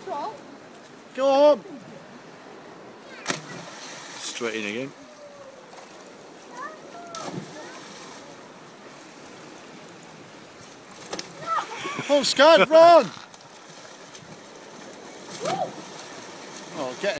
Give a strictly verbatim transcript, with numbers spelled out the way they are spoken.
Go on. Straight in again. Oh, Scott, run! Oh, get